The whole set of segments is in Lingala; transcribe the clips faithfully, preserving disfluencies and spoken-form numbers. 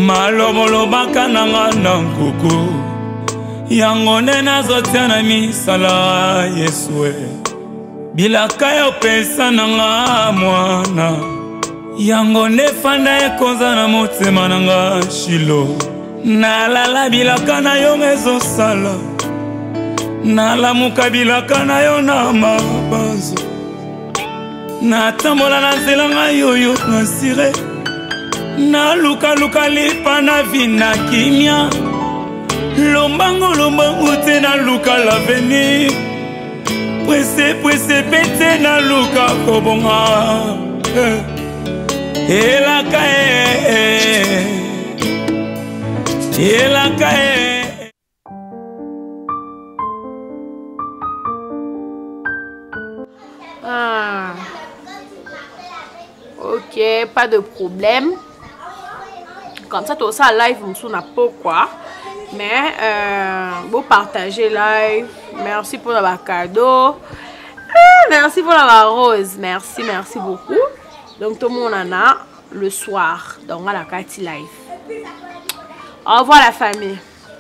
Malobolo bakananga na nkuku yango nde nazotia na misala Yesue bilaka yo pesa nanga mwana yango nde fanda ekonza na motema nanga Shilo nalala bilaka na yo ezosala nalamuka bilaka na yo na mabanzo natambola na nzela nga yoyo nasire na luka luka lipa na vina kimia lombango lombango te na luka l'avenir presse presse pete na luka kobonga elaka e elaka e. Ah. Ok, pas de problème. Comme ça, tout ça live, on n'a pas quoi. Mais euh, vous partagez live. Merci pour la cadeau. Ah, merci pour la rose. Merci, merci beaucoup. Donc tout le monde en a le soir. Donc à la Cathy live. Au revoir la famille.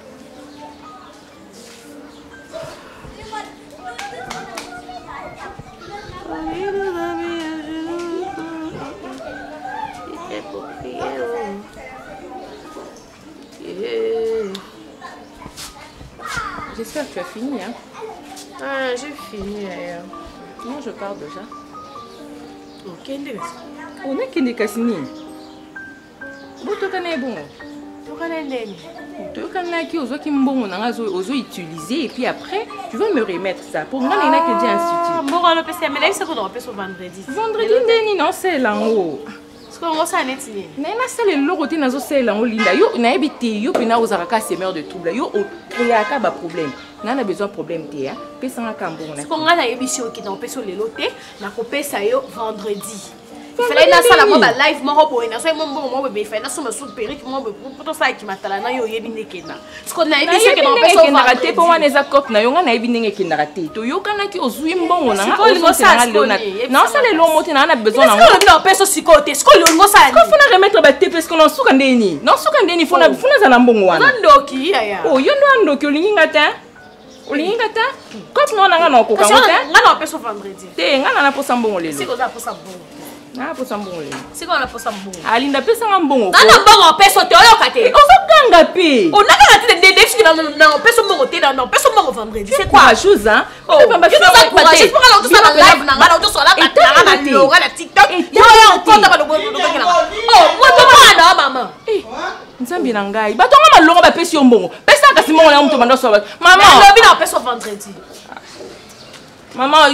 J'espère que tu as fini, hein? Ah, j'ai fini d'ailleurs. Moi, je pars déjà. Ok, on est qui n'est qu'à signer. Vous te connaissez bon? Tu connais tu connais qui aux qui bon, on a utilisé et puis après, tu vas me remettre ça. Pour moi, il n'y a que des instituts. Bon, on peut se mais là, c'est qu'on peut se vendredi. Vendredi, non, c'est là en haut. Est-ce qu'on s'en est tiré? Non, c'est le lot qui n'a pas c'est là en Linda. Yo, on a habité, yo, puis na aux aracas c'est meilleur de trouble. Yo, on crée un cas problème. On a besoin de problème té, hein. Puis ça en a cambo. Est-ce qu'on a une émission qui n'a pas sur les lotés, n'a coupé ça yo vendredi. Il fallait na sala mo ba live mo ho boy na so mo mo mo be fa na so ma sou perique mo be pour ça qui matala na yo yebi nekena. Est-ce qu'on a émission qui n'a pas sur raté pour moi les accords na yo nga na yebi ndenge qui n'a raté. To yo kana ki ozui mbongo na nga ozo ça non ça les longs mots na on a besoin na. Est-ce qu'on a pas sur sikote? Est-ce qu'on ngo ça? Est-ce qu'on faut remettre ba té parce qu'on en souka ndeni. Non souka ndeni faut na faut na za mbongo wana. Ndoki ya. Oh yo ndo ndoki olingi ngata. Olingi ngata? Quand non na nga na ko ka ngata. Nga na pas sur vendredi. Te nga na pour ça mbongo lelo. C'est qu'on a pour ça mbongo. Ah, pour ça mbongo. C'est quoi la pour ça mbongo? Alinda pesa nga mbongo. Na na mbongo peso te oyo kate. Ozo kanga pe. On a kate de de na na peso mbongo te na na peso mbongo vendredi. C'est quoi chose hein? Oh, tu nous encourages pour aller tout ça la live na ngala tout ça la na na loga la TikTok. Yo yo konta ba logo logo kila. Oh, moi to bana maman. Eh, nzambi na ngai. Ba tonga malonga ba pesi mbongo. Pesa kasi mbongo na mtu bando so. Maman, lobi na peso vendredi. Maman,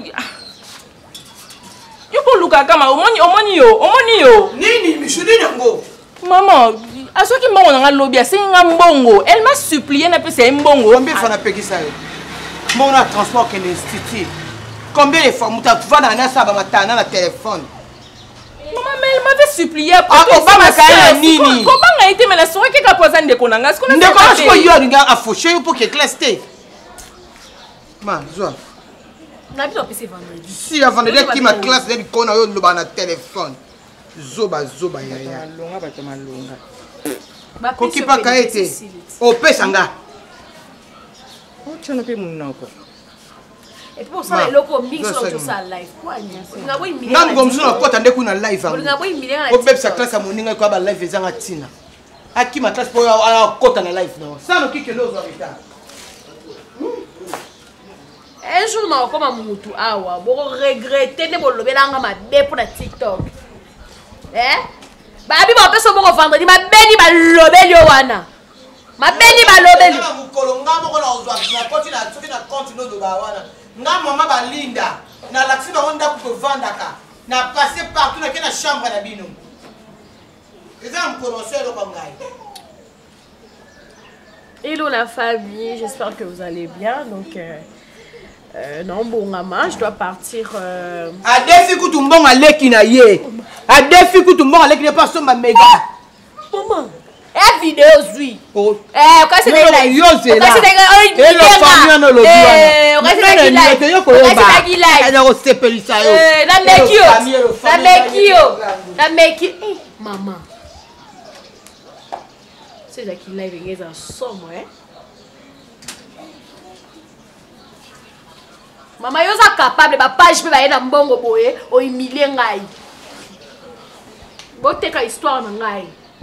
yo ko luka kama omoni omoni yo omoni yo nini mishudi nango maman asoki mbongo na lobi asenga mbongo elle m'a supplié na pesa mbongo combien fana pekisa yo mbongo na transport que l'institut combien de fois muta vana na saba matana na téléphone maman mais elle m'avait supplié pour ah obama kaya nini comment a été mais la soirée que poza ndeko nanga ce qu'on a ndeko asko yo ringa afauché pour que classe té ma zo na bi opese vendredi si avant de qui ma classe de kona yo loba na téléphone zoba zoba ya ya longa ba toma longa ko ki pa kaete o pesa nga o tshona pe munoko et pour ça le loko mix sur tout ça live quoi nga boy million nga ngomzo na kota ndeko na live nga boy million o beb sa classe moninga ko ba live ezanga tina aki ma classe po ya kota na live no ça no kike lozo retard. Un jour, je vais comme un awa, je vais regretter de me lever dans ma bé pour la TikTok. Eh? Babi, je vais faire vendredi, ma béni va lever le wana. Ma béni va lever le hello la famille, j'espère que vous allez bien. Donc, euh, Euh, non, bon, maman, je dois partir. Euh... A défi que tout le monde a l'équipe na yé. A défi que tout le monde a l'équipe pas sur ma méga. Maman, et vidéo oui. Oh. Eh, quand c'est des lives. Yo c'est là. Quand c'est des et le famille no lo bien. Eh, quand c'est des lives. Quand c'est des lives. Elle a reçu pelisa yo. Eh, la mekio. La mekio. La mekio. Eh, maman. C'est là qu'il live et en somme, hein. Maman, yo sa capable ba page pe ba yena mbongo boye o humilier ngai. Bote ka histoire na ngai.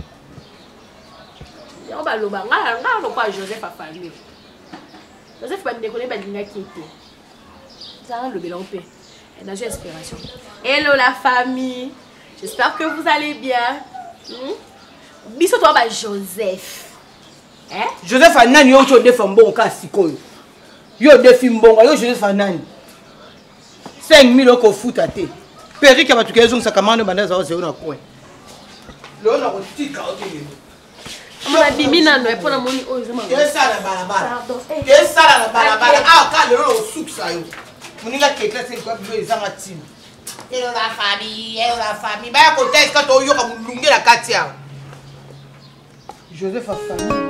Yo ba loba ngai ngai no kwa Joseph afali. Joseph ba ndekone ba linga kité. Ça le bilan pe. Et dans inspiration. Hello la famille. J'espère que vous allez bien. Hmm? Biso toi ba Joseph. Hein? Joseph anani yo cho defa mbongo ka sikoyo. Yo defi mbongo yo Joseph anani. cinq mille au foot à thé. Perry qui a battu quelqu'un sa commande banda za zéro na coin. Lo na kotika ote. Ama bimina no epona moni o zema. Ke sala balabala. Ke sala la balabala. Ah ka le lo suksa yo. Moninga kekla c'est quoi be za matini. Hello la famille, hello la famille. Ba ko test quand yo ka mulunge la katia. Joseph a famille.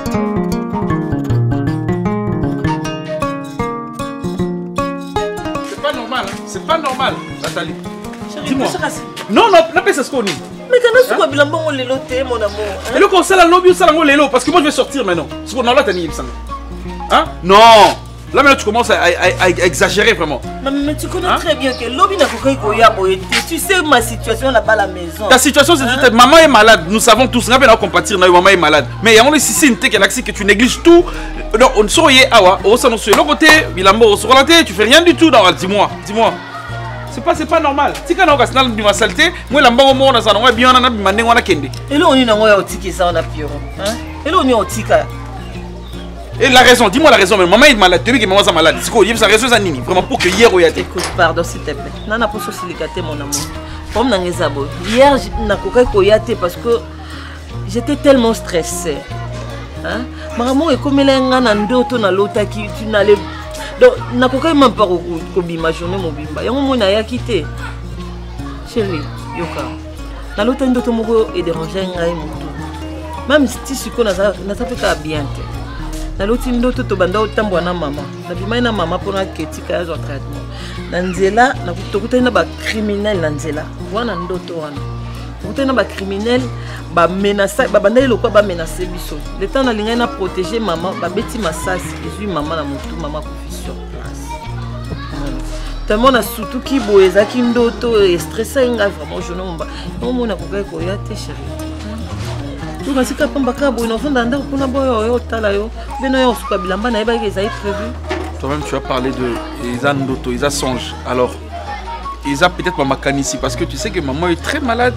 C'est pas normal, Nathalie. Dis-moi. Non, non, non, c'est ce qu'on dit. Mais quand est-ce qu'on a bon le loté, mon amour? Et le conseil à l'obus, ça l'a l'élo, parce que moi je vais sortir maintenant. Ce qu'on a là, t'as mis Hein? Non. Là maintenant tu commences à, à, à, à exagérer vraiment. Mais, mais tu connais hein? très bien que l'obus n'a pas été. Tu sais ma situation là-bas à la maison. Ta situation c'est hein? Maman est malade, nous savons tous. On va compatir, maman est malade. Mais il y a un si une que tu négliges tout. Non, on souriait, ah ouais, on s'en sur le côté, il a mort sur la tête, tu fais rien du tout. Dis-moi, dis-moi. C'est pas, c'est pas normal. Si quand on a une bima saleté, moi la mort au monde, ça on a bien on a bima on a kende. Et là on est dans un tika ça on a pire. Hein? Et là on est en tika. Et la raison, dis-moi la raison. Mais maman est malade, tu dis que maman est malade. C'est quoi? Il y a sa raison ça nini. Vraiment pour que hier on y a été. Écoute, pardon s'il te plaît. Nana pour socialiser mon amour. Comme dans les abos. Hier n'a pas koyate parce que j'étais tellement stressée. Hein? Maman est comme elle est en andoto na lota qui tu n'allais. Donc, na kokai même pas kobima journée mobimba. Yango mo na ya quitté. Chérie, yoka. Na lota ndoto moko et déranger ngai moto. Même si tu connais ça, na ça fait ka bien te. Na lota ndoto to banda otambwa na maman. Na bima na maman pour na ketika ya traitement. Na nzela na kutokuta na ba criminel na nzela. Wana ndoto wana. Kutokuta na ba criminel ba menacer ba banda le quoi ba menacer biso. Le temps na linga na protéger maman, ba beti masasi, ezui maman na moto, maman sur place. Tellement na surtout qui boeza qui ndoto et stressé nga vraiment je non ba. Non mona ko kai ko ya te chérie. Tu vas sika pamba ka bo ino fonda ndako kuna boyo yo tala yo. Beno yo suka bilamba na eba ezai prévu. Toi-même tu as parlé de Isa ndoto, Isa songe. Alors Isa peut-être pas makanisi parce que tu sais que maman est très malade.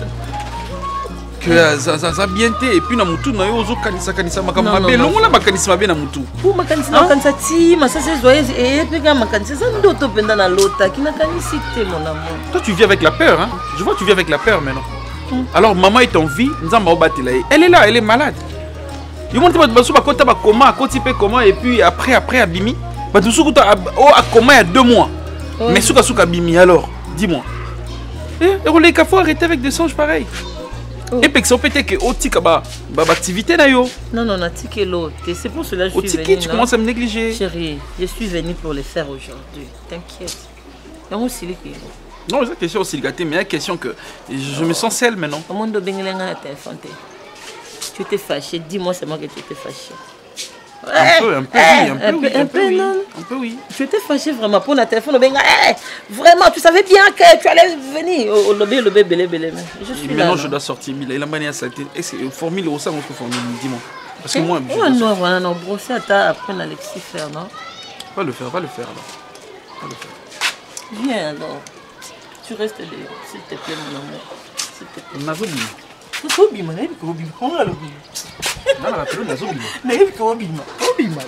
Que ça ça ça bien été et puis na mutu na yo zo kanisa kanisa makamba be longo la makanisa bien na mutu. Pour makanisa makanisa ti ma ça c'est joyeuse et puis quand makanisa ça ndoto penda na lota qui na kanisité mon amour. Toi tu vis avec la peur hein. Je vois tu vis avec la peur maintenant. Hum. Alors maman est en vie, nzamba obatela. Elle est là, elle est malade. Yo monte ba basu ba kota ba comment, koti pe comment et puis après après abimi. Ba tout suku ta oh a comment il y a deux mois. Oui. Mais suka suka abimi alors, dis-moi. Eh, il faut arrêter avec des songes pareils. Oh. Et puis peut-être que otika ba ba activité na yo. Non non, na tiki l'autre. C'est pour cela que je suis venue. Tu commences à me négliger. Chérie, je suis venue pour le faire aujourd'hui. T'inquiète. Non aussi les non, c'est question aussi gâté, mais il y a une question que je me sens seule maintenant. Comment de bengelenga na téléphone. Tu étais fâché, dis-moi c'est moi qui t'étais fâché. Un peu, un peu, oui, un peu, oui, un peu, non. Un peu, oui. Tu étais fâché vraiment pour la téléphone. Vraiment, tu savais bien que tu allais venir au lobby, le bébé, le bébé. Je suis là. Maintenant, je dois sortir. Il a manière ça. Est-ce que formule au sein de notre formule, dis-moi. Parce que moi, je. Non, voilà, non, brosser à ta après Alexis faire, non. Va le faire, va le faire alors. Va le faire. Viens alors. Tu restes là, s'il te plaît, mon amour. S'il te plaît. On a oublié. Obi ma nabi ko obi ma on a l'obi. Na na pelo na zobi. Nabi ko obi ma. Obi ma.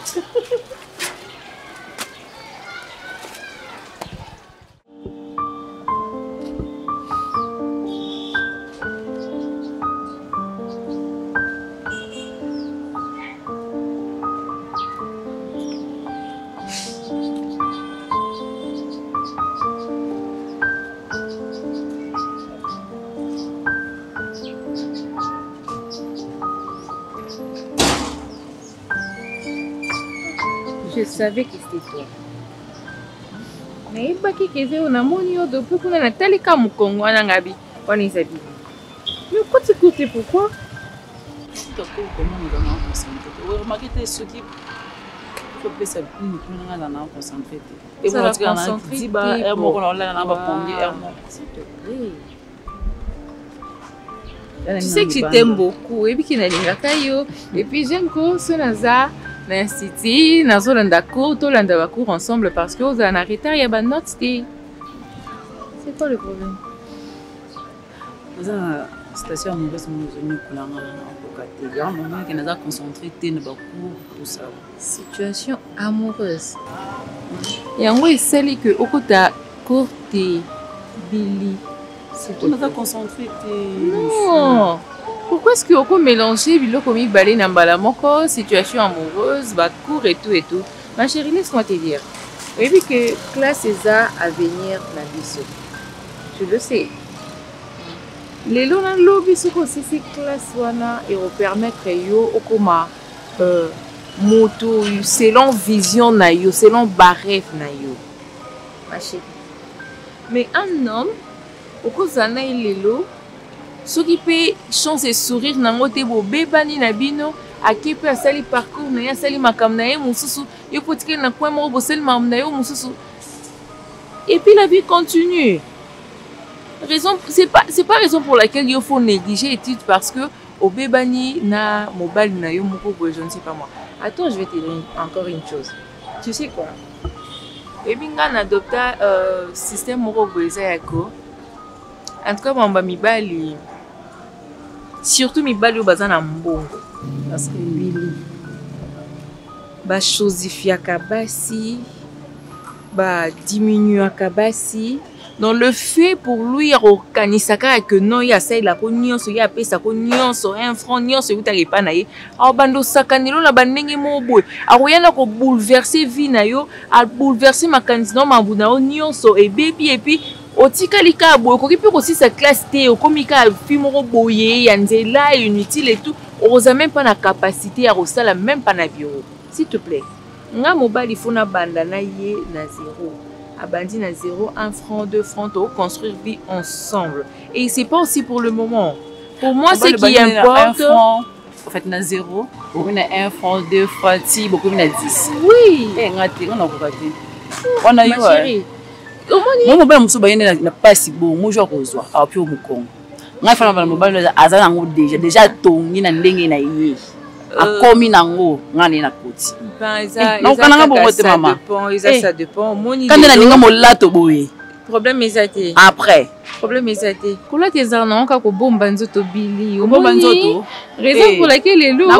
Je savais que c'était toi. Mais il baki keze on a moni odo pour qu'on a tali comme Congo en Angabi. On est habillé. Mais pourquoi tu coûtes pourquoi? tout à coup, comment nous allons concentrer? Vous remarquez ce qui faut que ça nous nous allons concentrer. Et moi, je vais dire, bah, elle m'a dit, elle m'a dit, s'il te plaît. Tu sais que je t'aime beaucoup et puis qu'il n'a pas et puis j'aime que ce Naza l'institut, Nazo l'andacour, tout l'andacour ensemble parce que vous en arrêtez, il y a pas de notes. C'est quoi le problème? Nous avons la station amoureuse, nous avons nous avons moment qui nous a concentré dans beaucoup tout ça. Situation amoureuse. Et en gros, c'est que au côté courte Billy. On a concentré. Non. Pourquoi est-ce qu'on peut mélanger le comique balai nambala moko, situation amoureuse, bah court et tout et tout. Ma chérie, laisse-moi te dire. Oui, que classe César à venir la biso. Je le sais. Les lots dans lobby sont aussi ces classes wana et on permettre yo okoma euh, moto selon vision na yo, selon barref na yo. Ma chérie. Mais un homme okozana ilelo soki pe chance et sourire nango te bo bebani na bino ake pe asali parcours na asali makam na ye mususu yo potike na coin moko boseli mam na yo mususu et puis la vie continue. Raison c'est pas c'est pas raison pour laquelle il faut négliger études parce que au bebani na mobile na yo moko boy je ne sais pas moi. Attends, je vais te dire encore une chose. Tu sais quoi? Et bien on adopte euh système moko boy ça yako. En tout cas, mamba mibali, surtout mibali au bazan na mbongo, parce que Billy, ba chosifia kabasi, ba diminua kabasi. Donc le fait pour lui organiser que non il y a ça il a connu so il a payé ça connu so un franc ni so utaki pa na ye. Alors bando sakanilo na bandenge mo boy. Alors yana ko bouleverser vie na yo, a bouleverser makanisi no mabuna o nyonso et baby et puis otika lika boy ko ki pe aussi sa classe té o komika fimoro boye ya nzela inutile et tout. On a même pas la capacité à resala même pas na bureau. S'il te plaît. Nga mobile il faut na banda na ye na zéro. Abandi na zéro, un franc, deux francs, pour construire vie ensemble. Et c'est pas aussi pour le moment. Pour moi, ce qui importe. En fait, na zéro, on a un franc, deux francs, si, beaucoup na dix. Oui. Et on a on a on a eu. Ma chérie. Moi, mon père moussou bayene n'a pas si beau. Moi, je reçois. Ah, puis au Mukong. On a fait un mobile azana ngo déjà déjà tongi na ndenge na yé. Akomi nango ngani na koti. Ça dépend, ça dépend. Quand on a ninga molato boye. Problème est après. Problème est Kola tes arnaques ka ko bomba nzoto Billy. Bomba nzoto. Raison pour laquelle les lots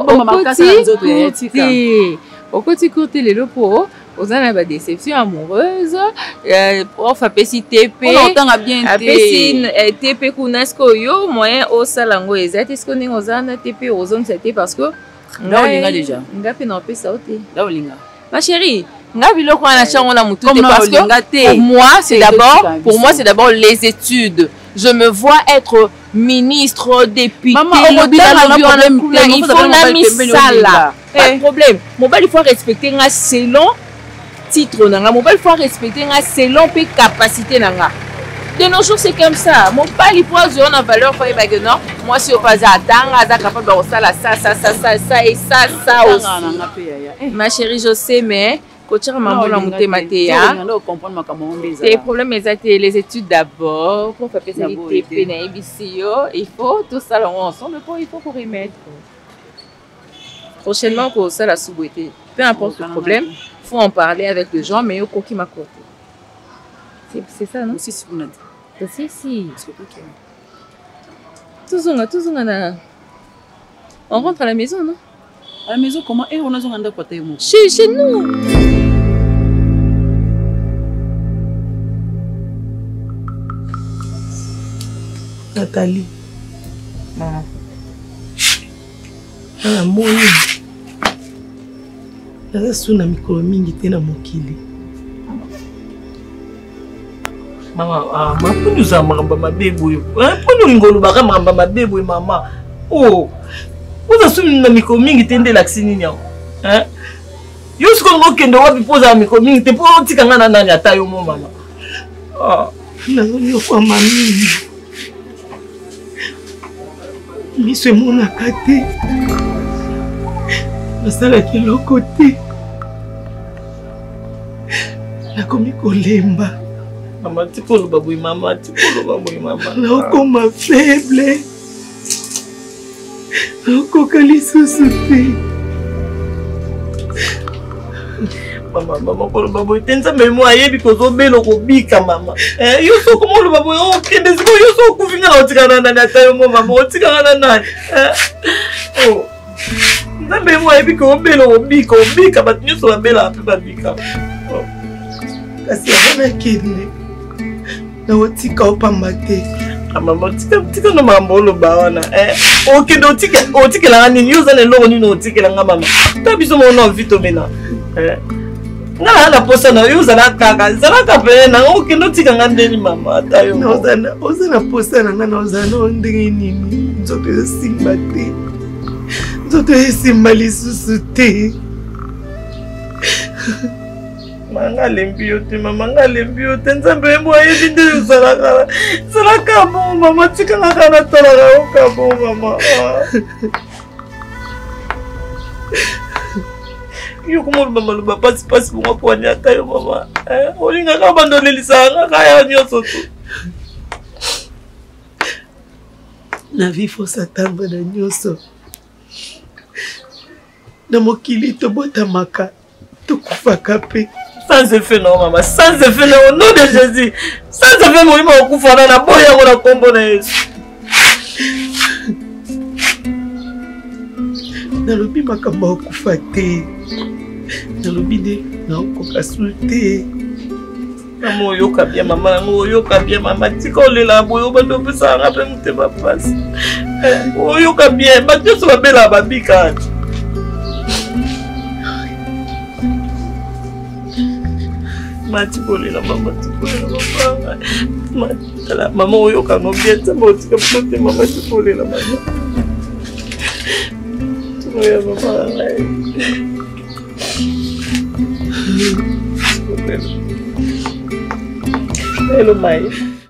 au côté côté les lots pour aux ana ba déception amoureuse. Prof a pesi T P. On entend bien T P kunasko yo moyen au salango ezati est-ce qu'on est aux ana T P aux zones c'était parce que là on linga déjà. Nga pe na pe sauter. Là on linga. Ma chérie, nga biloko na chango na mutu parce que pour moi c'est d'abord pour moi c'est d'abord les études. Je me vois être ministre, député, il faut la mise ça là. Pas de problème. Mon bel il faut respecter nga selon titre nanga. Mon bel il faut respecter nga selon pe capacité nanga. De nos jours, c'est comme ça. Mon père, il faut avoir une valeur pour les non. Moi, si je pas attendre, capable de ça, ça, ça, ça, ça, ça et ça, ça aussi. Ma chérie, je sais, mais quand tu as maman la montée matéa, les problèmes, les études d'abord, pour faire ça, les T P, il faut tout ça ensemble, il faut qu'on remette. Prochainement, pour ça, la sous-beauté. Peu importe le problème, il faut en parler avec les gens, mais il faut qu'il m'accorde. C'est ça, non? Si, si, vous si, si. Toujours, on rentre à la maison, non? À la maison, comment? Et on a besoin de quoi? Chez, chez nous. Nathalie. Maman. Ah, moi. Je suis na mikolo mingi te na mokili. Mama, ah, ma punu za maramba mabebo. Ah, punu ngolo baka maramba mabebo mama. Oh. Uza sumi na mikolo mingi te ndela kisini nyao. Hein? Yo siko ngokendo wapi poza mikolo mingi te po tika ngana nani atayo mo mama. Ah, nazo yo kwa mami. Miswe mona kate. nasalaki eloko te nakomi kolemba Mama, tu peux le babouille, maman, tu peux le babouille, maman. nakoma faible nakoka lisusu te Maman, maman, pour le babouille, t'es un peu moi, et puis qu'on s'en met le bika, maman. Eh, yo so comment le babouille, oh, qui est des gros, yo so couvrir au tigana na na taille, maman, au tigana na. Oh, t'es un peu moi, et puis qu'on met le bika, au bika, mais tu so la belle un peu babika. kasi abana kende naotika opamba te Maman, tika tika no mambo lo bawana. Eh, okay, do tika, o tika la nini, yo zane lo ni no tika la mama. Tabiso mo no vito mena. Eh. Nga la posa na yo zana kaka, zana kapele na okay no tika ngande ni mama tayo. na ozana ozana posa na nga na ozana ondenge nini nzoto esimba te nzoto esimba lisusu te Manga lembio te mama, nga lembio te nzambe mo ayebi nde yo zana kala. Zana kabo mama, tika na kana tola la o kabo mama. Yo como mama lo pasi pasi mo kwa nyata yo mama. Eh, olinga ka bandolelisa nga kaya nyoso tu. na vie faut s'attendre na nyonso na mokili tobotamaka tokufaka pe Sans effet non maman, sans effet non, au nom de Jésus. Sans effet moi ma okufana na boya ko na kombo na Yesu. nalobi makambo okufa te nalobi nde naokoka su te Maman oyoka bien maman, maman oyoka bien maman, tika olela boyo bando pesa nga pe mutema pasi. Oyoka bien, bato so babela babika. Mati kolela mama, tikolela mama. Mati maman oyoka no bien, tamo tika pote mama tikolela mama. Tikolela mama. Hello, Mai.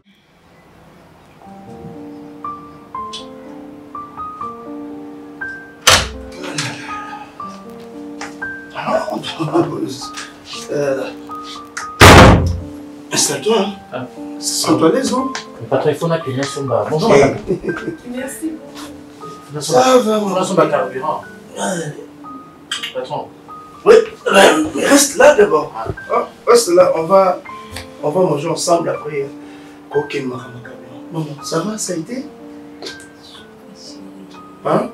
Euh... Installe-toi. Ah. Sens-toi à l'aise, non? Le patron, il faut appeler Somba. Bonjour, madame. Merci. Ça va, mon Somba carburant. Patron. Oui, reste là d'abord. Ah, reste là, on va, on va manger ensemble après. Ok, maman, ça va, ça a été? Hein?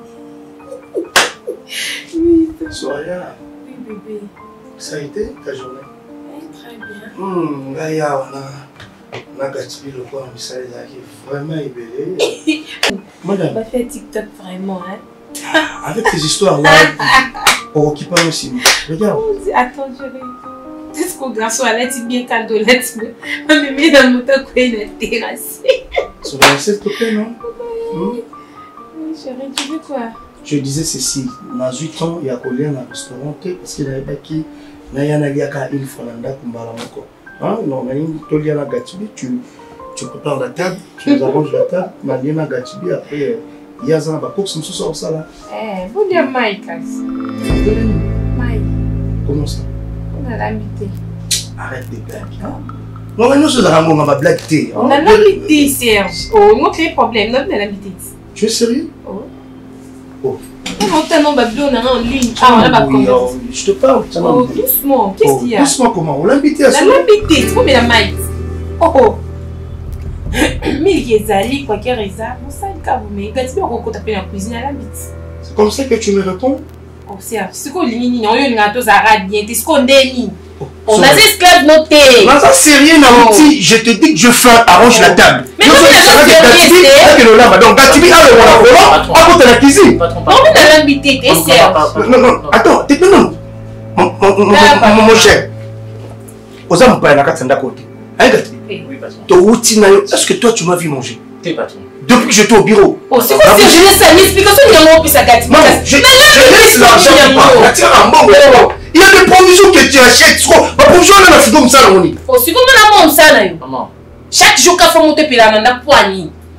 Oui, Soria. Oui, bébé. Ça a été ta journée? Oui, très bien. Hum, Gaïa, on a, on a gâté le coin, mais ça est vraiment ébélé. Madame. On va faire TikTok vraiment, hein? Avec tes histoires là, on occupe pas aussi. Regarde. Attends, je vais. Qu'est-ce qu'on garçon allait bien quand on l'a dit? On me met dans le moteur quoi il est terrassé. Ça va s'il te plaît, non? Oui, chérie, tu veux quoi? Je disais ceci, dans huit ans, il y a collé dans un restaurant parce qu'il y avait pas qui n'a rien à dire qu'à une fois dans le kumbala moko. Hein? Non, mais il y a la gatibi, tu tu prépares la table, tu nous arranges la table, mais il y a la gatibi après il y a un bateau qui se sort ça là. Eh, vous dites Mike. Mike. Comment ça? On a l'habité. Arrête de blagues. Hein? Non, mais nous sommes à ma blague. On a l'habité, Serge. Oh, nous avons problème, nous avons l'habité. Tu es sérieux? Oh. Oh. Comment t'as non babylon on a en ligne? Ah, on a pas compris. Je te parle. Oh, doucement. Qu'est-ce qu'il y a? Doucement comment? On l'a invité à ça. On l'a invité. Tu vois, mais la Mike. Oh oh. Mais il y a Zali, quoi qu'il y ait ça. Bon, ça, il y a mais quand tu veux taper dans la cuisine, à la bite. C'est comme ça que tu me réponds? Oh, c'est ce qu'on lit, non, il y a tous arabiens, c'est ce qu'on dénie. On a des esclaves notés. Non, ça c'est rien, Namouti. Je te dis que je fais, arrange la table. Mais non, mais la Gatibi, donc Gatibi, alors on a volant, on va la cuisine. Non, mais on a invité, t'es Serge. Non, non, attends, t'es non, non. Mon cher, aux hommes, pas la carte d'un côté. Hein, Gatibi? Oui, patron. Est-ce que toi tu m'as vu manger? T'es patron. Depuis que j'étais au bureau. Oh, c'est quoi si je laisse ça, l'explication il y a un mot puis ça Gatibi. Non, je laisse l'argent. Il y a des provisions que tu achètes. Ma provision là, c'est comme ça, on y. Oh, c'est comme la maman, ça là. Maman. Chaque jour, quand faut monter puis la nana poignée.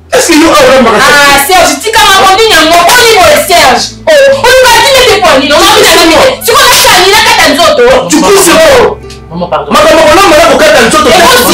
Est-ce que yo a vraiment Ah, Serge, tu as rendu un mot au niveau de Serge. Oh, on va dire des points. Non, non, non. Tu vois ça, il a qu'à t'en tu pousses trop. Maman, pardon. Maman, maman, maman, au cas d'un autre.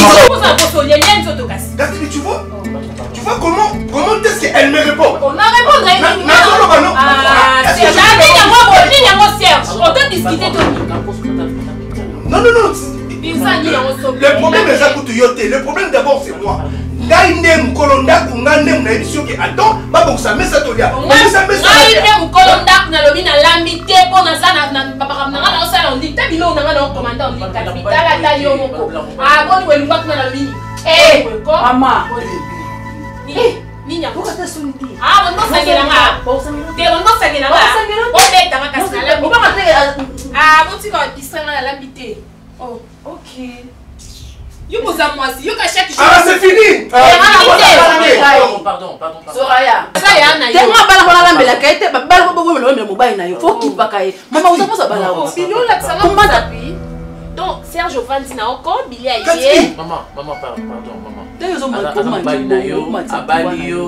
Tu vois? Tu vois comment comment est-ce qu'elle me répond? On a répondu. Ah, Serge, Serge. On peut discuter de non, non, non. Le problème est ça pour te yoter. Le problème d'abord c'est moi. Ngaïne Mkolonda Kungane Mnaïsio qui attend, ma bon ça met ça tolia. Ngaïne Mkolonda Kunalomi na l'ambité pour na ça na papa na na ça on dit tabilo na na commandant on dit capital à yo moko. Ah bon we lungwa kuna lomi. Eh maman. Eh niña pourquoi t'as sonné? Ah on doit s'agir là. Te on doit s'agir là. On est dans la casala. On va rentrer ah bon tu vas distraire na l'ambité. Oh OK. You vous a moi si you ka chaque jour. Ah c'est fini. Pardon, pardon, pardon. Soraya. Ça ya na yo. Tellement bala bala la mbela kaite bala ko bo le mobile na yo. Faut qu'il pas kaye. Maman vous avez ça bala. Bilou la ça comment t'appuies? Donc Serge Vandi na encore Billy a hier. Maman, maman pardon, pardon, maman. D'ailleurs ils ont mal pour moi. Abalio.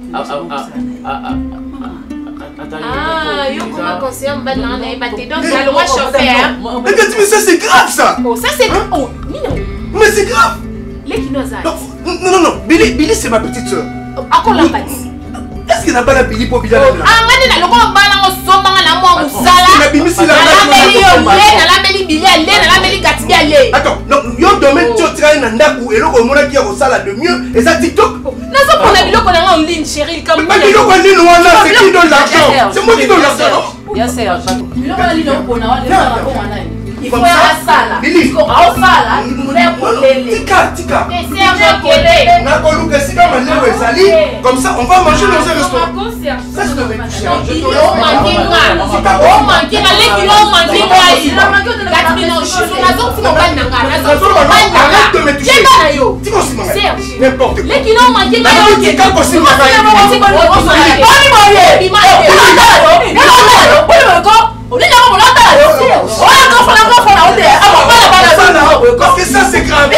Ah, yo comment conseiller un bal na na batté donc le roi chauffeur. Mais qu'est-ce que ça c'est grave ça? Oh ça c'est oh Nino. Mais c'est grave. Les qui nous a. Non non non, Billy Billy c'est ma petite sœur. Encore la bâtie. Est-ce qu'il n'a pas la Billy pour Billy là? Ah ngani na lokolo bala ngo somba na mo musala. La Billy c'est la Billy yo le na la Billy Billy ale na la Billy Gatibi ale. Attends, donc yo domaine tu tiraille na ndaku et loko mona qui a sala de mieux et ça TikTok. Na so pour na biloko na en ligne chérie comme mais biloko en ligne wana c'est qui donne l'argent? C'est moi qui donne l'argent. Bien Serge. Biloko en ligne on a on a ko wana. Il faut Comme ça, la sala. Billy. Au sala, il voulait polele. Tika, tika. Et Serge Kélé. Na koluka sika maneno ezali. Comme ça, on va manger dans un restaurant. Ça je devais toucher. Il est manqué quoi? Oh manqué na les kilos manqué quoi? Gatibi non chou. Na zo si mo ba nanga. Na zo si mo ba nanga. Arrête de me toucher. Yeba na yo. Tiko si manga. Serge. N'importe quoi. Les kilos manqué na yo. Tika ko si manga. Boni moye. Bima yo. Parce que ça c'est grave.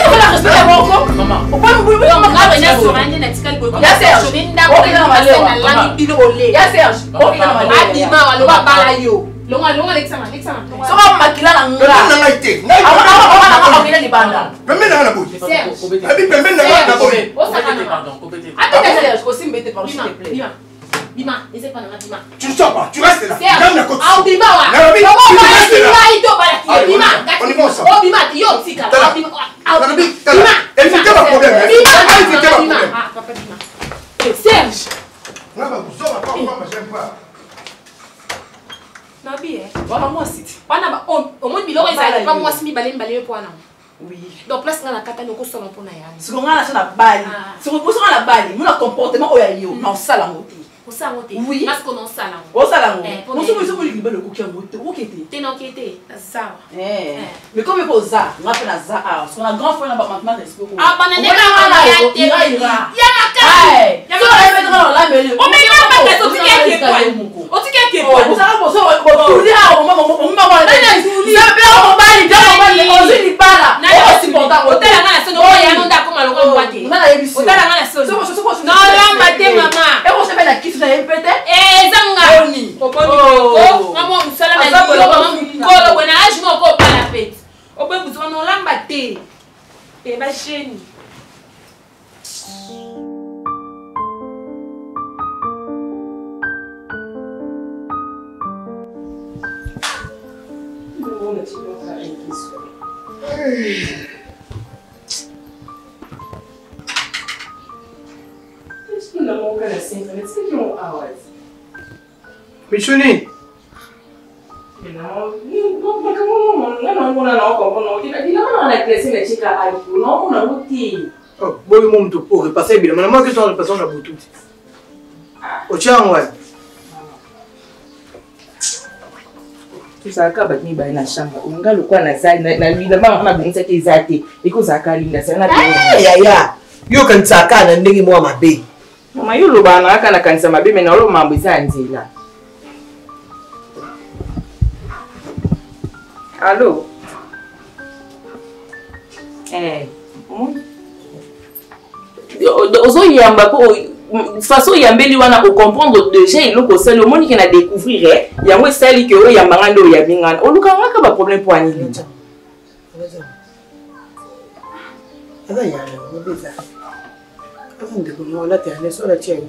Bima, essaie pas de Bima. Tu ne sors pas, tu restes là. Serge, Même la côte. ah Bima wa. Non, Bima, tu restes là. Bima, on y va ensemble. Oh Bima, yo tika. Tala. Bima. Tala, Bima. Évitez ma problème. Bima, évitez ma Bima. problème. Ah, papa Bima. Serge. Non, bah vous sortez pas, moi j'aime pas. Nabi eh. Voilà moi aussi. Wana ba au moins biloko ezali pas moi simi balé balé po wana. Oui. Donc place na kata noko sala pona ya. Siko ngana na bali. Siko poso na bali, nous na comportement oya yo, na sala ngoti. Osala ngote. Oui. Parce qu'on en sala. Osala ngo. Eh, Nous sommes sommes libérés le coquin ngote. O kete. T'es non kete. Ça. Eh. Mais comme ko za, on appelle la za. Parce qu'on a grand frère là-bas maintenant respect. Ah bana ne ka na ya te. Ira ira. Ya na ka. Ya so la mettre dans la mêlée. O me ka ba ka so ti ke ke po. O ti ke ke po. Vous savez pour ça on dit ah on m'a on m'a on m'a dit. Ça bien on va aller dans on va aller on se dit pas là. Na yo si porta. O tela ngana so no ya no nda ko maloko mwate. On a yebiso. O tela ngana so. So so so. Non lamba te mama. Et on se fait la kiff na yepete. Eh zanga. Oni. Okoni ko. Mama musala na yo mama mukolo wena aji mo ko pala pet. Obe buzo no lamba te. E ba sheni. Michuni. Oh, boy mom to pour repasser bien. Maintenant que tu en repasses la boutou. Au tchang ouais. Tusaka batni ba na shamba. Unga lokwa na zai na na lila mama na bingisa ke zate. Iko zaka linda sana na. Ya ya. Yo kan tsaka na ndenge mwa mabe. Mama yo lo bana aka na kanisa mabe me na lo mambo za nzela. Allô? Eh. Ozo yamba po façon yambeli wana ko comprendre déjà il ko sala moni qui na découvrir ya mo sali que o yambanga ndo ya bingana o luka ngaka ba problème pour ani linja Ada ya no beza Avant de nous la terre ne soit la tienne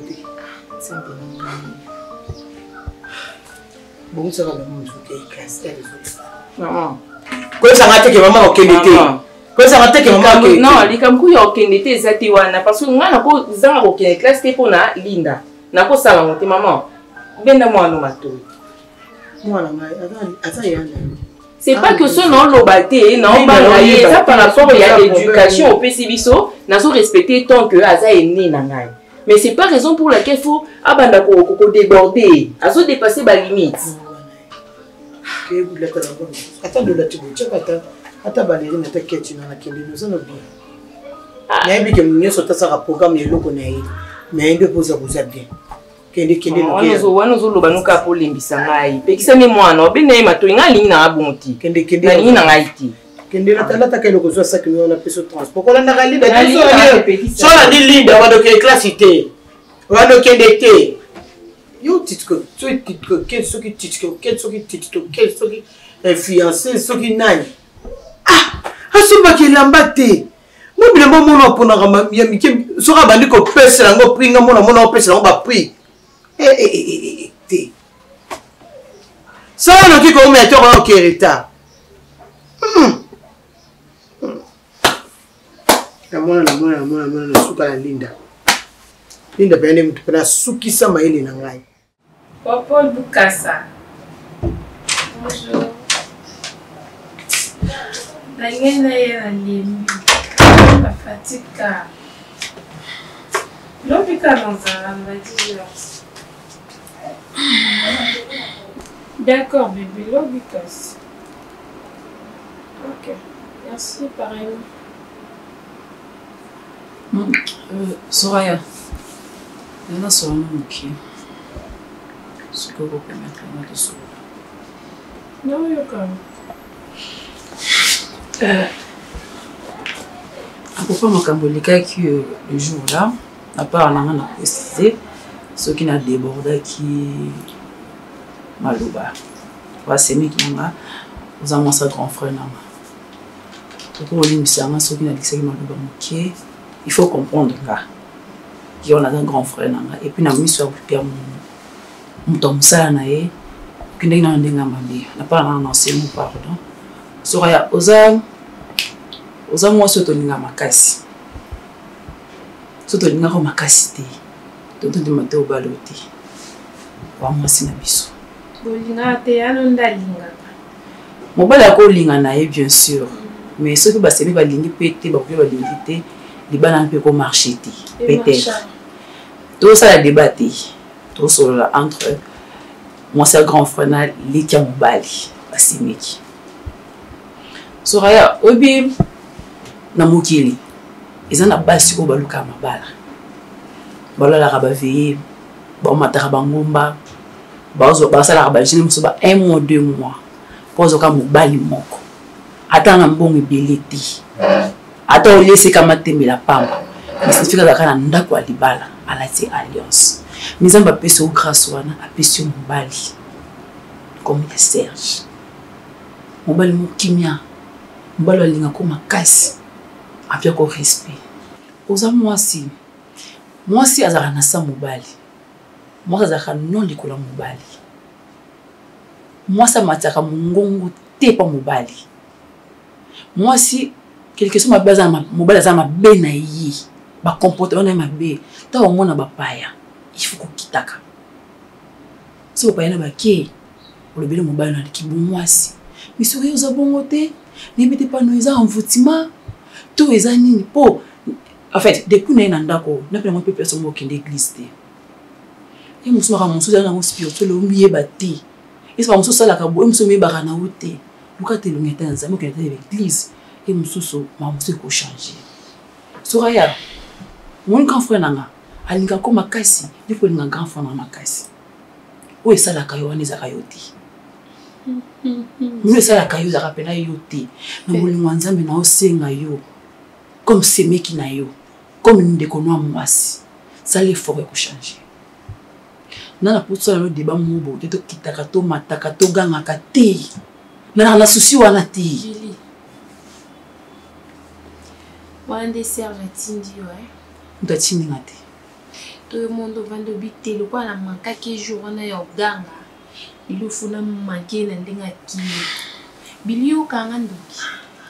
bon ça va le monde qui est classe elle maman quoi ça m'a que maman okendete quoi ça m'a que maman okendete non likamku ya okendete ezati wana parce que ngana ko zanga okendete classe te pona linda na ko sala mote maman benda mwana mato mwana mai ata yana c'est pas que ce non lobaté non balaye ça par rapport il y a l'éducation au P C biso na so respecter tant que aza est né na ngai mais c'est pas raison pour laquelle faut abanda ko ko déborder aso dépasser ba limite que vous l'êtes là attends de la tu tu attends attends balerine ta keti na kende nous on bien mais bi que nous sommes ça programme le ko na yi mais inde poser vous bien kende kende no ke zo wana zo loba nuka po limbisa ngai pekisa me mwana obene mato ngali na abunti kende kende na ngi na ngai ti kende la tala ta kelo ko so ça que nous on a peso transport ko na ngali da so la ni linda wa do ke classité wa do kende te yo titko so titko quel so qui titko quel so qui titko quel so qui influencer so qui nani ah asuba ki lambate mo bi mo mo no pona ga ya mi ke so ga bandi ko pesa ngo pringa mo na mo no pesa ngo ba pri eh eh eh ça on qui ko mettre en kereta la mwana la mwana la mwana la mwana suka la linda linda pende mtu pena suki sama ile na ngai Papa Bukasa. Bonjour. La ngena ya limi. La fatigue. L'obika dans un dire. D'accord bébé, l'obika. Ok. Merci pareillement. Mm. Euh, Soraya. Il y en a sur un nom qui ce que vous permettrez de sauver. Non, il y a quand même. Euh, à propos de Makambolika qui le jour là, à part en a précisé, ce qui n'a débordé qui Malouba. C'est moi qui m'a vous avez mon grand frère. Pour lui, ce qui n'a dit que Malouba moqué. Il faut comprendre là qu'on a un grand frère et puis on a mis sur Pierre mon ça na ye kinde na ndenga mabe na pas na ancien mot pardon Soraya oza oza moi soto ninga makasi soto ninga ko makasi te tonto de mateo balote wa moi sina biso bolinga te alonda linga mobala ko linga na ye bien sûr mais ceux qui basemi balingi pété ba ba lingi te libana pe ko marcher te peut-être tout ça la débatté tout sur entre moi c'est grand frère Likia Mobali Basimiki Soraya obi na mukili ezana basi ko baluka mabala balala ka ba veiller ba mataka bangomba bazo basala ka ba jini musoba un mois deux mois pozo ka mobali moko ata na mbongo beleti ata o laisser kama temela pamba mais c'est fika zakana ndako alibala alati alliance Mizamba pesi au grâce wana apesi mobali comme le Serge mobali mokimia mobali alinga ko makasi apia ko respect oza mwasi mwasi azaka na sa mobali mwasi azaka non likola mobali mwasi amataka mongongo te pa mobali mwasi quelque chose mabaza mobali azama be na yi ba comportement na mabe ta o mona bapaya il faut qu'on quitte. Si vous parlez de qui, vous le bel mobile dans l'équipe mwasi. Mais si vous avez bon côté, n'émettez pas nous en envoûtement. Tout est ani po. En fait, depuis nous n'en d'accord, n'a pas moins personne qui l'église. Et nous sommes ramasser dans un spirituel au milieu bâti. Et c'est pas nous ça la cabo, nous sommes barana outé. Nous quand tu l'ungé dans un mot qui est l'église, et nous sommes maman c'est qu'on changer. Soraya, mon grand frère nanga. Alinga ko makasi ndipo linga grand frère na makasi o esala kayo wana ezaka yo te mino esala kayo ezaka pena yo te na bolingo nzambe na osenga yo comme semeki na yo comme ndeko noa mwasi ça les faut changer. Nana pour ça le débat mobo te to kitaka to mataka to gangaka te. Nana na souci wana te. Julie. Wande serve tindi ouais. Ndatindi ngate. Tout le monde vando bité le quoi la manka qui jour on a ganga. Il faut na manquer na ndenga ki. Bilio kanga ndoki.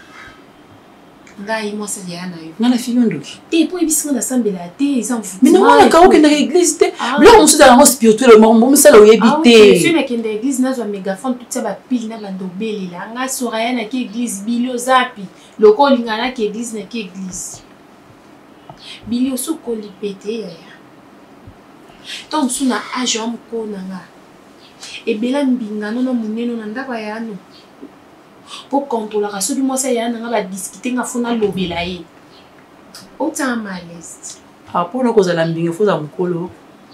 Ngai moi ça yana yo. Ngana filio ndoki. Te po ibisanga na sambela te ils en foutent. Mais non on a ka okenda église te. Là on se dans la spirituel mo mo sala oyebité. Je suis na kenda église na zo mégaphone tout ça ba pile na bando belela. Nga soraya na ki église bilio zapi. Loko lingana ki église na ki église. Bilio so ko lipete ya. Tant suna age am ko nanga. Et bela mbingano na muneno na ndaba ya no. Pour contrôler la race du mois ça y a n'a pas discuter nga fona lobela ye. Autant malaise. Ah pour la cause de la mbingo faut za mukolo.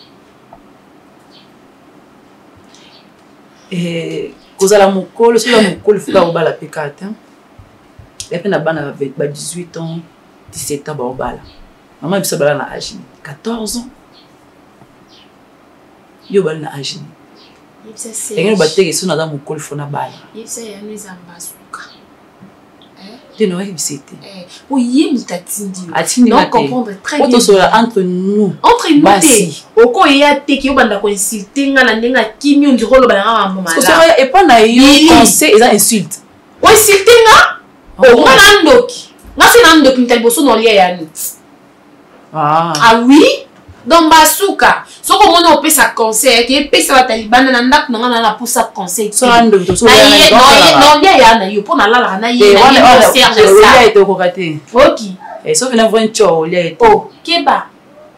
Et cause la mukolo sur la mukolo faut ka obala pekate. Et puis na bana ba dix-huit ans, dix-sept ans ba obala. Maman bisa bala na âge quatorze ans. Yo bala na âge. Et quand on battait sur notre mukolo fona bala. Il sait ya nous ambasuka. Eh? Tu n'aurais pas visité. Eh, pour y mutatindi. Atindi non comprendre très bien. Auto soit entre nous. Entre nous te. Oko ya te ki obanda ko insulter nga na ndenga kimi ndiro lo bana mama mala. Parce que et pas na yo penser et ça insulte. O insulter nga? O nga ndoki. Nga se na ndoki ntaliboso no lia ya ni. Ah. Ah oui? Donc basuka. Soko mona opesa conseil ke pesa batalibana na ndako na ngana na posa conseil. So ando to so ya non ya ya na yo pona la na ye na Serge ça. Ya to ko kate. OK. Et sauf na vont cho lia et. Oh, keba.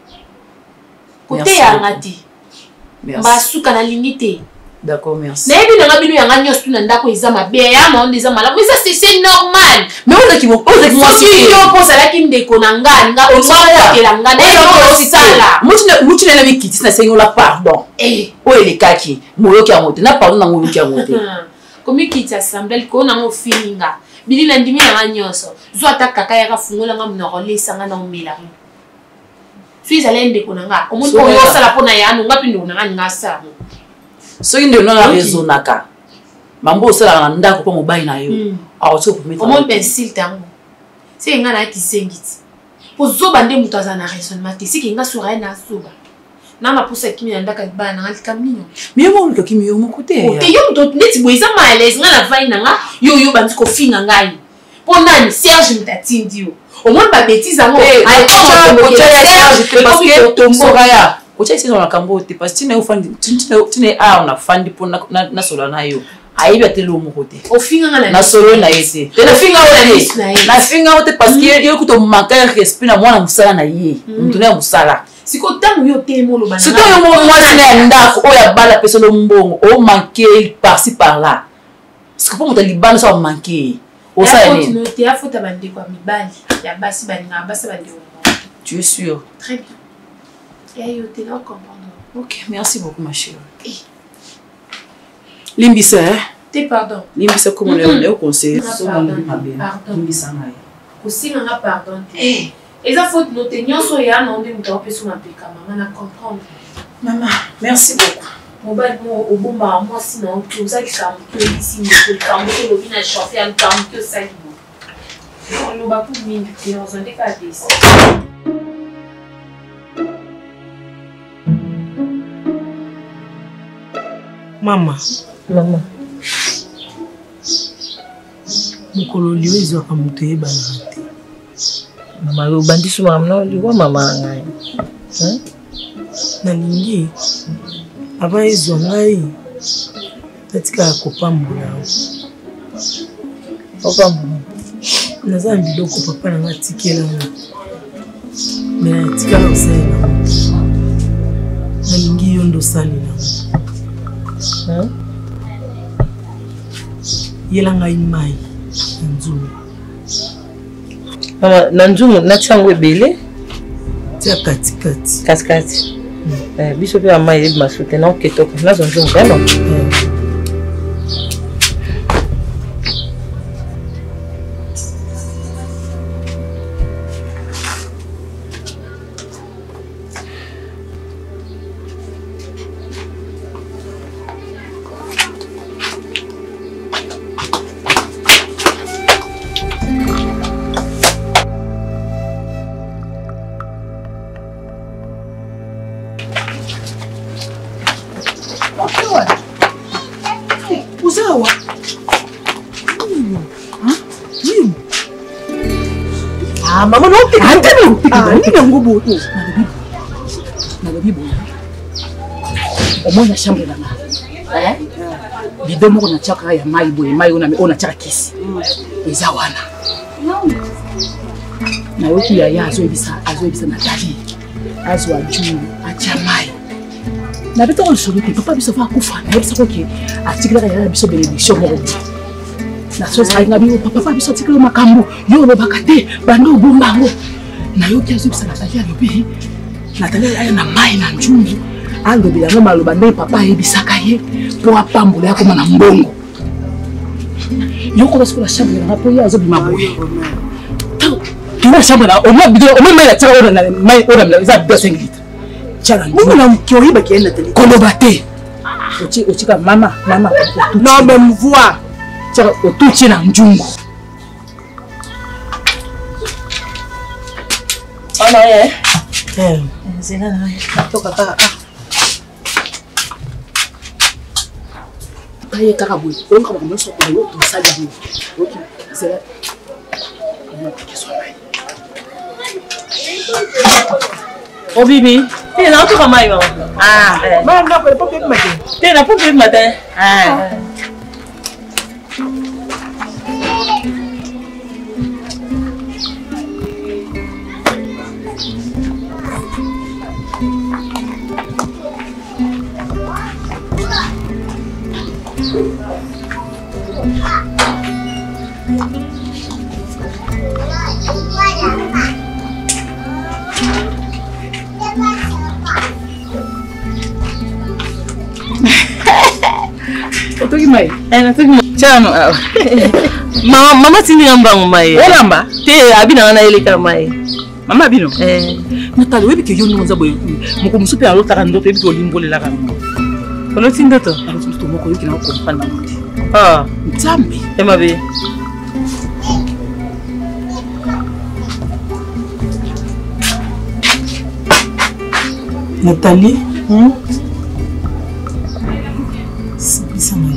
Côté ya ngati. Merci. Basuka na limité. D'accord, merci. Mais bien na bino ya nganya stu na ndako izama be ya ma on des amala. Mais ça c'est normal. Mais on a qui vont poser moi si yo posa la ki ndeko na nga nga o mwa ke la nga na yo sala. Mutune mutune na bikiti na sengo la pardon. Eh, o ele kaki moyo ki amote na pardon na moyo ki amote. Comme ki ta semble ko na mo feelinga. Bili na ndimi na nyoso. Zo ata kaka ya fungola nga mna rolesa nga na umela. Suis allé ndeko na nga. Omuntu oyo sala pona ya anu ngapi ndo na nga ngasa. So inde no na rezonaka. Mambo sala na ndako kwa mobile na yo. Awo so pour mettre. Comment pensil tango. C'est nga na ki sengiti. Po zoba nde mutu azana raisonnement te siki nga sura na soba. Na ma pousa kimi na ndaka ba na ngalika minyo. Mais mo mutu kimi yo mokote. O te yo mutu neti boiza malaise nga na vai na nga yo yo bandi ko finga ngai. Po nani Serge mtatindi yo. Au moins pas bêtise en moi. Ay ko ko Serge parce que tombo ya. Ocha isi na kambo te parce que tu n'es fandi tu n'es a on a fandi pour na na solo na yo. Aibi atelo mokote. O finga nga na solo na yete. Te na finga wote. Na finga wote parce que yo kuto manka respect na mwana musala na ye. Mtu na musala. Siko tangu yo temo lo bana. Siko yo mo mwasi na ndako oya bala peso lo mbongo o manquer par-ci par-là. Siko po muta libano sa manquer. O sa ni. Tu te afuta bande kwa mibali. Ya basi baninga basi bande o. Tu es sûr? Très bien. Et yo te na comprendre. OK, merci beaucoup ma chérie. Limbisa, hein? Te pardon. Limbisa comme on est au conseil. Pardon. Limbisa ngai. Kusinga nga pardon. Eh. Eza faute no te nyonso ya na onde mutu apeso na peka mama na comprendre. Maman, merci beaucoup. Mobile mo obomba moi sinon tu ça qui ça que ici le cambo que le vina chauffer un cambo que ça y est. On le bat pour mine tu on s'en décale ici. Mama, mama. Mukolo liwe ezwaka moto eyebana te. Mama lobandi so mama liwa mama ngai. Hein? Nalingi. Aba ezwa ngai. Tatika kopambola. Kopambola. Naza biloko papa na ngatikela nga. Me tikala osela. Nalingi yo ndo salila. Hein? Yela ngai mai. Nzumu. Mama, na nzumu natango ebele? Tia kati kati. Kati kati. Eh, biso pe ama yebi masute na oketoko. Nazo nzumu kana. Ah, maman, non, t'es pas ah, ni dans le beau. Na lobi boye. Au moins la chambre là. Hein? Bidon mo na chaka ya mai boye, mai ona ona chaka kisi. Eza wana. Na yoki ya ya azo ebisa, azo ebisa na tali. Azo aju, acha mai. Na beto on solo te papa biso fa kufa. Na biso ko ke article ya biso bénédiction mo. Na so sa nga bi papa biso article makambo. Yo lo bakate, bando bombango. Na yoki azo ebisa na tali ya lobi. Nathalie aya na mai na njungu alobi yango maloba nde papa ayebisaka ye mpo apambola yakoma na mbongo yoko basikola chambre nanga mpo ye azobima boye tina chambre na omwa bidon omwa mai na tiaka oyo na mai oyo na eza bidon cinq litres tiaka njungu na mkioyiba kiye Nathalie koloba te otika mama mama non mais mvoa tiaka otutie na njungu ana ye eh Zena na toka ka ah taye kaka boy on ka ba so ko yo to sala ni okay zela oh bibi eh na to ka mai mama ah mama na ko pas bien matin t'es na pas bien matin ah Otoki mai. Eh na toki mai. Chano. Mama mama tindi ngamba mai. Olamba. Te abina na ile kama mai. Mama bino. Eh. Natali webi ke yono nza boy. Moko musupe alo taka ndoto ebi ko limbole la kama. Kono tindoto. Alo tindoto moko yoki na ko mpana muti. Ah, nzambe. Ema be. Nathalie, hmm? C'est mal.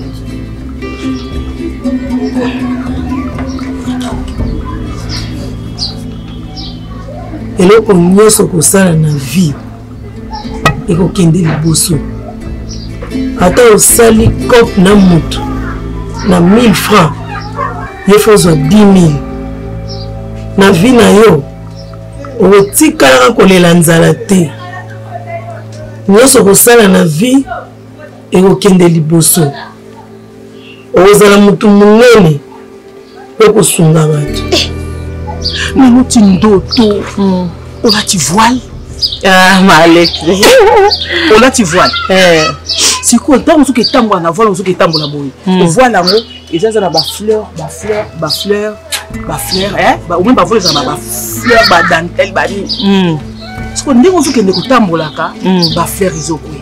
Eloko nyonso kosala na vie ekokende liboso. Ata osali cop na moto na mille francs ye fozwa dix mille. Na vie na yo otikala kolela nzala te. Nyonso kosala na vie ekokende liboso. Ozala mutu munene po kosunga bato. Nano ti ndoto ola ti voile. Ah malek. Ola ti voile. Eh. Siko ntango soki etambola na voile soki etambola boye. Voile yango ezaza na ba fleur, ba fleur, ba fleur, ba fleur, eh? Ba ou même ba voile za ba fleur, ba dentelle, ba ni. Mm. Siko ndenge soki ndeko tambolaka, ba fleur ezoko.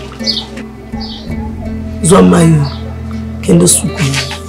Zwa mayo kendo suku.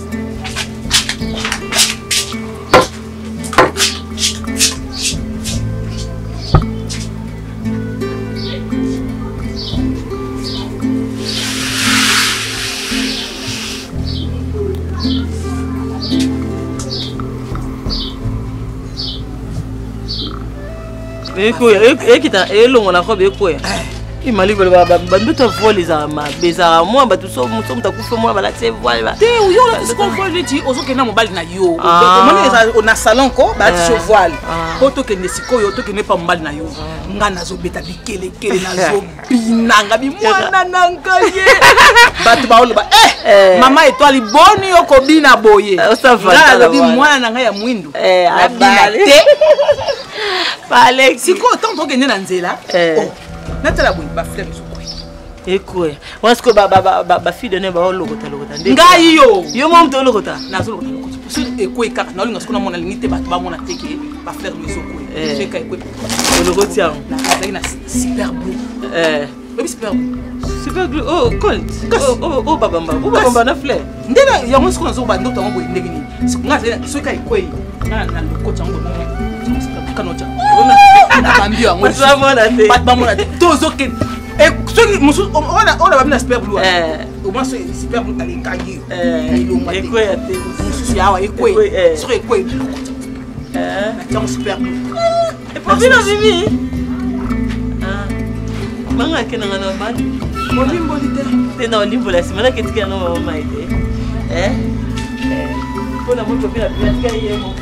Eko ekita elongo na robe eko. Imali bala banduta voile za ma beza moi ba tout so muso mutakufa moi bala tse voile ba. Te yo la ko voile ti ozoke na mobali na yo. Moni eza na salon ko ba ti voile. Ko to ke nesiko yo to ke ne pa mobali na yo. Ngana zo beta bikele kele na zo binanga bi mwana nangaye. Ba tu ba ba eh mama étoile boni yo ko bina boye. Ngana bi mwana nanga ya mwindo. Eh abina te. Alex, si quoi tant que na nzela? Oh, natala boy ba fleur zo quoi. Ekoya. Parce que ba ba ba ba fille de ne ba lokota lokota. Ngai yo. Yo mom to lokota. Na zo lokota lokota. Parce que ekoy kaka na linga skona mona lingite ba ba mona teke ba fleur zo quoi. Je kai quoi. Lokoti am. Na azaki na super bleu. Eh, baby super bleu. Super bleu. Oh, cold. Oh oh babamba. Oh babamba na fleur. Ndena ya mo skona zo ba ndoto ngo ndenge ni. Ngaze so kai quoi. Na na lokota ngo mo. Kanocha. Ona bambio ngo. Ba mona te. Ba mona te. Tozo ke. E so musu ona ona ba mina super blue. Eh. O ma so super blue tali kangi. Eh. E ko ya te. Musu ya wa e ko. So e ko. Eh. donc super et puis na Mimi ah manga kenanga na bali olimbo lite tena olimbo la simana ketika na mama ide eh eh pona moto bila bila yemo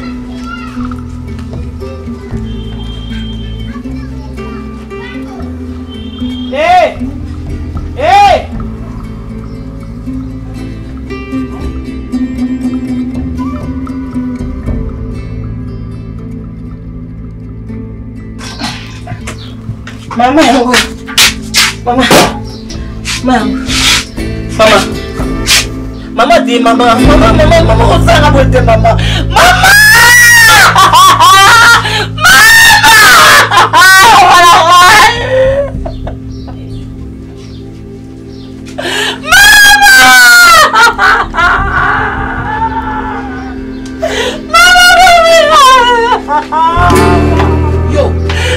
eh eh Mama yangu. Mama. Mama. Mama. Mama di mama. Mama mama mama usanga bote mama. Mama! Yo.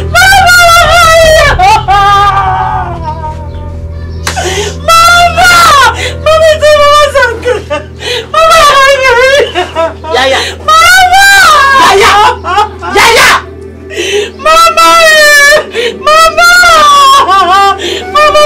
Yaya. Mama! Yaya! Yaya! Mama! Mama! Mama,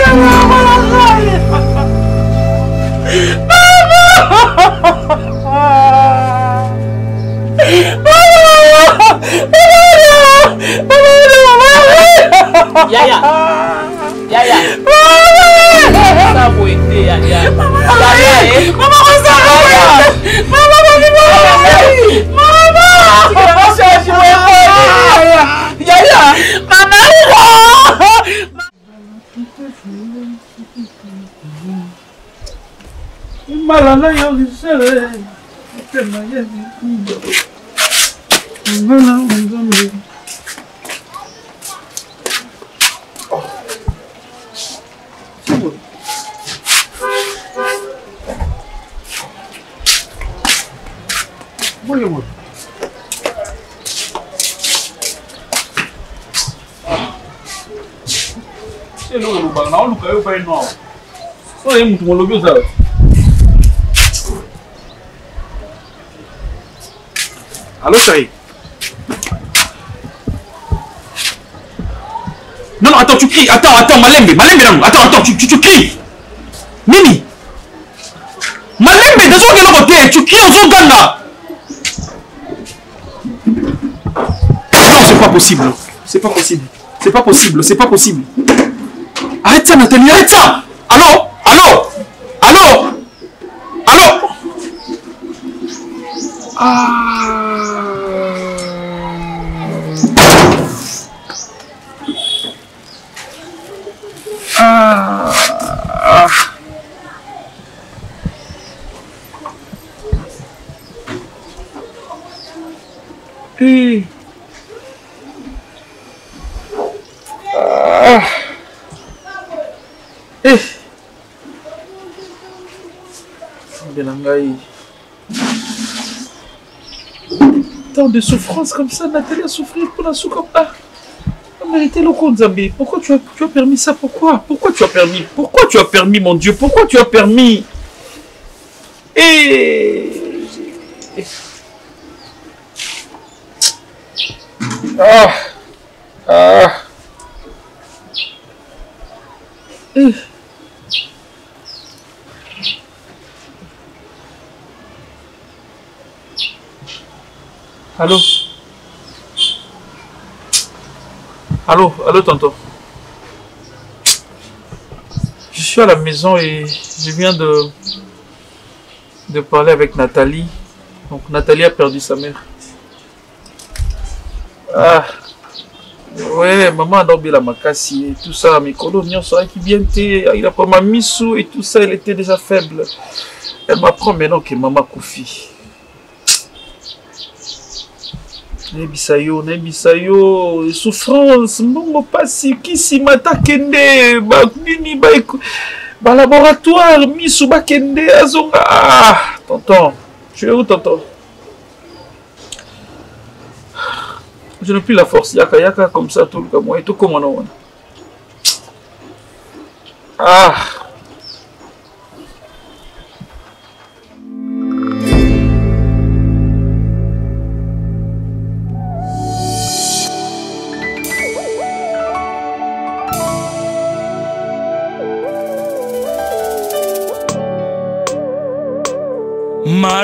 Yaya! Yaya! Ça vous aider, Yaya! Yaya, eh! Maman, ça va! Maman, maman! Maman! Yaya! Maman! Malala yo gisele. Tena yezi. Ngana ngana. Voyez moi. C'est le le bang, na luka yo pa ino. So ye mutu molobi oza. Allô, chérie? Non, non, attends, tu cries. Attends, attends, Malembe, Malembe, non. Attends, attends, tu, tu, tu cries. Mimi. Malembe, désolé, de l'autre côté, tu cries en Zonganga. Non, c'est pas possible. C'est pas possible. C'est pas possible, c'est pas possible. Arrête ça, Nathalie, arrête ça. Allô? Allô? Allô? Allô? Ah. Ah. Ah. Et... Ah. Eh. Belangai. Tant de souffrance comme ça, Nathalie a souffert pour la souffrance. Ah. Mérité le compte Zambé. Pourquoi tu as, tu as permis ça? Pourquoi? Pourquoi tu as permis? Pourquoi tu as permis, mon Dieu? Pourquoi tu as permis? Et... Ah. Ah. Et... Allô? Allô, allô, tonton. Je suis à la maison et je viens de, de parler avec Nathalie. Donc, Nathalie a perdu sa mère. Ah, ouais, maman a dormi la makasi et tout ça. Mes coloniens sont qui bien il a pas ma missou et tout ça, elle était déjà faible. Elle m'apprend maintenant que maman Kofi. Nebisayo, nebisayo, souffrance, mbongo pasi, kisi mata kende, ba nini ba ba laboratoire, misu ba kende azonga. Ah, tonton, tu es où, tonton? Je n'ai plus la force, yaka yaka comme ça tout le cas moi et tout comme on a. Ah.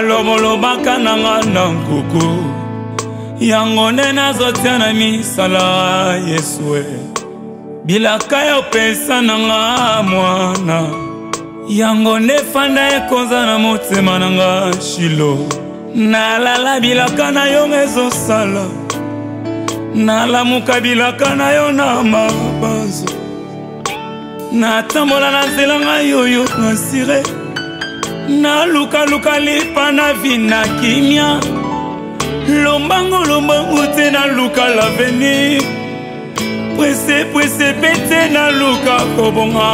balomolobaka nanga na nkuku yango nde nazotia na misala Yesue bilaka yo pesa nanga mwana yango nde fanda ekonza na motema nanga Shilo nalala bilaka na yo ezosala nalamuka bilaka na yo na mabanzo natambola na nzela ngai oyo nasire nalukaluka lipa na vi na kimia lombango lombango te naluka l'avenir presse presse pete naluka kobonga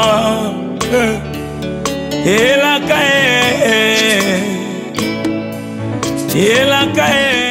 elaka e elaka e